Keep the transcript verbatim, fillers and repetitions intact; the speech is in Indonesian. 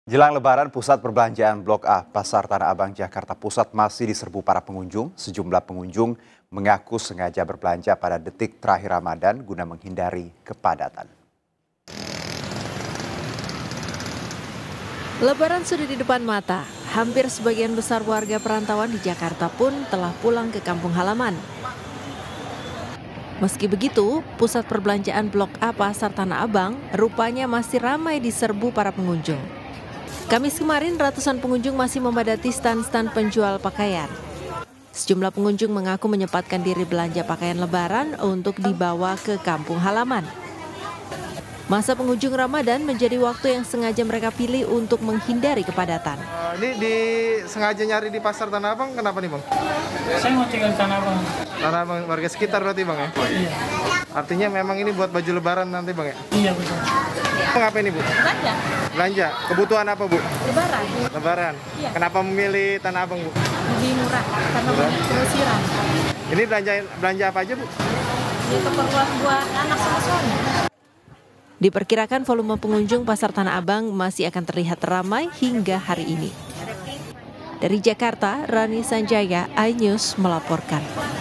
Jelang Lebaran, pusat perbelanjaan Blok A, Pasar Tanah Abang, Jakarta Pusat masih diserbu para pengunjung. Sejumlah pengunjung mengaku sengaja berbelanja pada detik terakhir Ramadan guna menghindari kepadatan. Lebaran sudah di depan mata. Hampir sebagian besar warga perantauan di Jakarta pun telah pulang ke kampung halaman. Meski begitu, pusat perbelanjaan Blok A Pasar Tanah Abang rupanya masih ramai diserbu para pengunjung. Kamis kemarin, ratusan pengunjung masih memadati stand-stand penjual pakaian. Sejumlah pengunjung mengaku menyempatkan diri belanja pakaian Lebaran untuk dibawa ke kampung halaman. Masa pengunjung Ramadan menjadi waktu yang sengaja mereka pilih untuk menghindari kepadatan. Uh, ini di sengaja nyari di Pasar Tanah Abang, kenapa nih Bang? Saya mau tinggal di Tanah Abang. Tanah Abang, warga sekitar berarti Bang ya? Iya. Artinya memang ini buat baju Lebaran nanti Bang ya? Iya betul. Apa ini Bu? Belanja. Belanja. Kebutuhan apa Bu? Lebaran. Lebaran. Iya. Kenapa memilih Tanah Abang Bu? Lebih murah karena banyak grosiran. Ini belanja belanja apa aja Bu? Ini keperluan buat anak sama suami. Diperkirakan volume pengunjung Pasar Tanah Abang masih akan terlihat ramai hingga hari ini. Dari Jakarta, Rani Sanjaya, iNews melaporkan.